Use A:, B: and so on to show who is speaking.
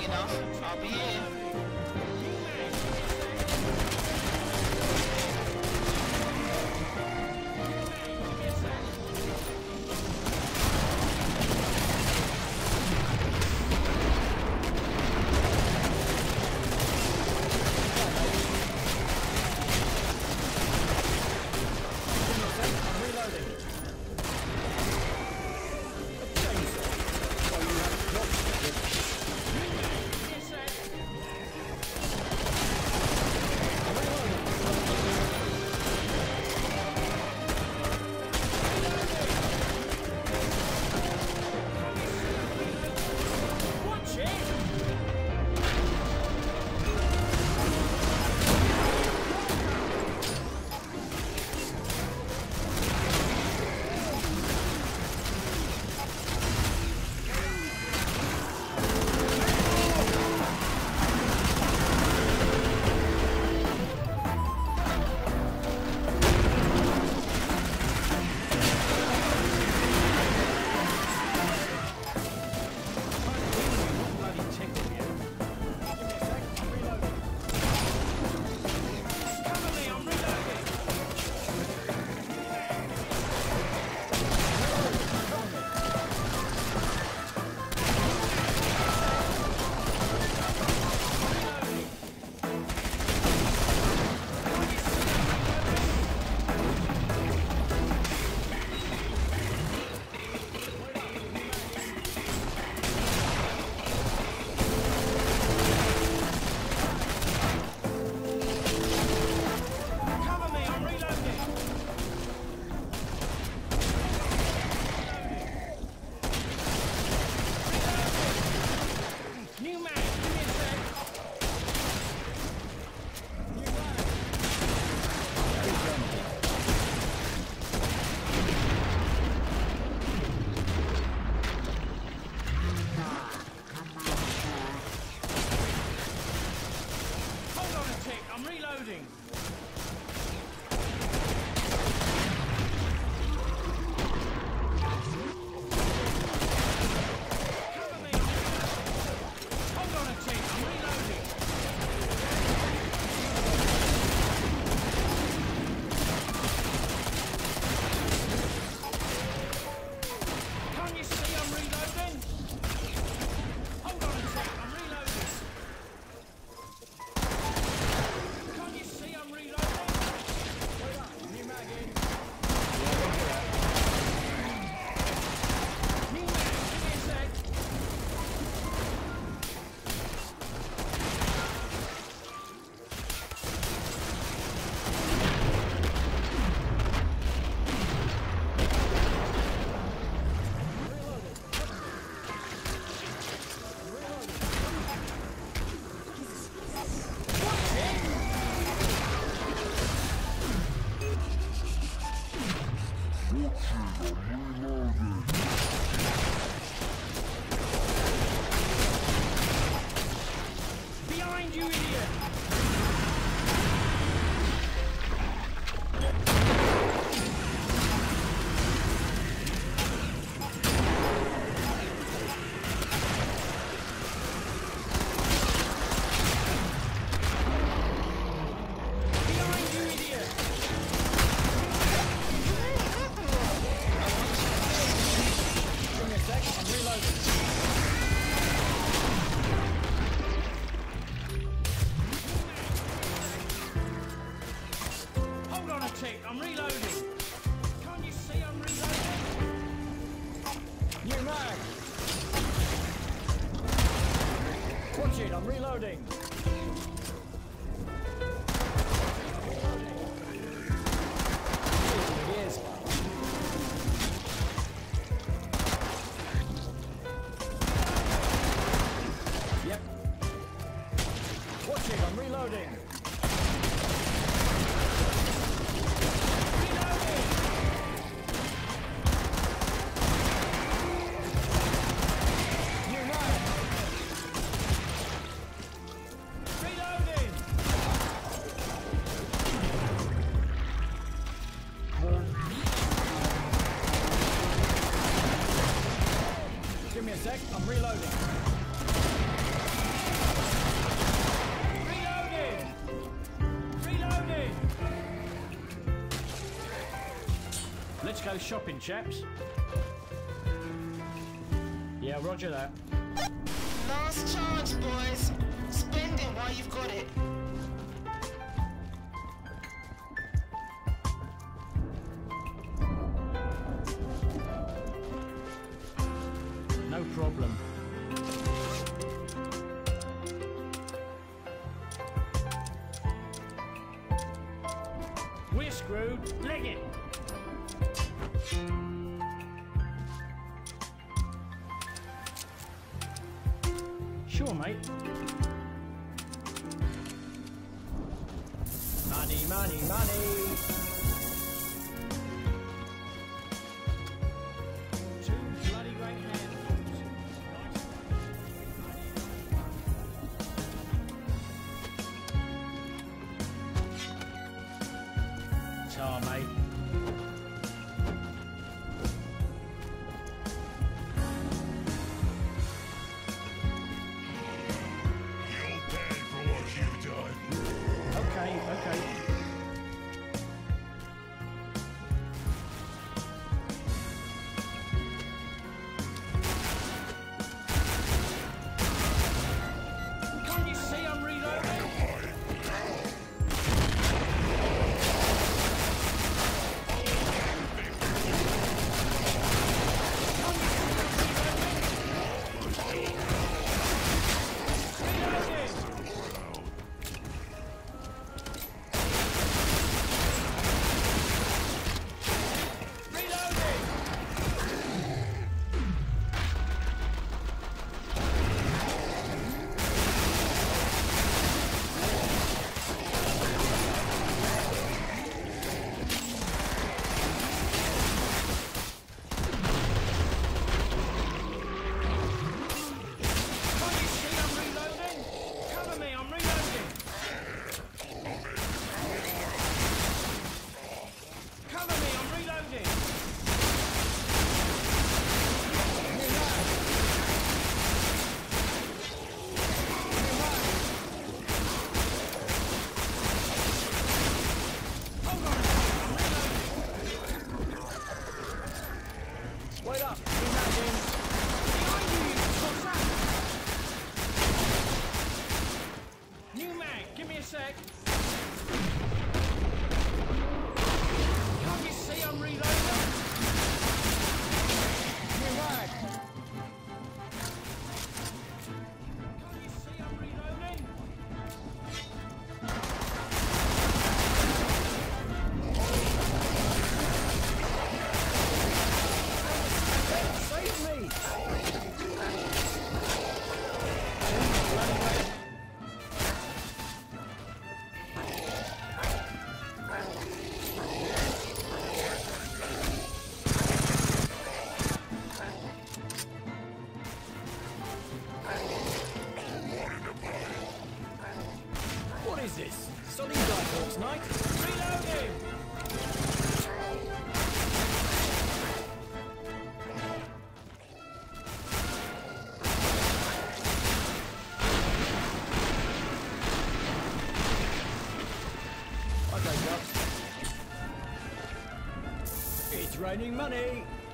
A: you know, I'll be in.
B: I'm reloading. Can't you see I'm reloading? New mag. Watch it, I'm reloading. Yes. Yep. Watch it, I'm reloading. Give me a sec, I'm reloading. go shopping, chaps. Yeah, roger that.
A: Last chance, boys. Spend it while you've got it.
B: No problem. We're screwed. Leg it. Sure, mate. Money, money, money. Two bloody great handfuls. Nice. Tar, mate. Okay. Can't you see I'm reloading? Wait up! Behind you! What's that? New mag, give me a sec. Can't you see I'm reloading? New mag. Can't you see I'm reloading? Save me! What is this? Solid Dark Night? Reloading! Okay, It's raining money!